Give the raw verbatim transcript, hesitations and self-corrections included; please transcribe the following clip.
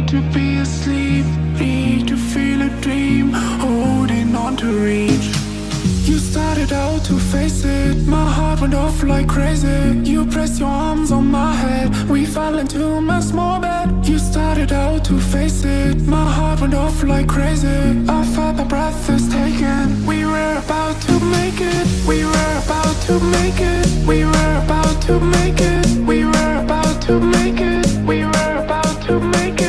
need to be asleep, need to feel a dream, holding on to reach. You started out to face it, my heart went off like crazy. You pressed your arms on my head, we fell into my small bed. You started out to face it, my heart went off like crazy. I felt my breath is taken, we were about to make it. We were about to make it, we were about to make it. We were about to make it, we were about to make it.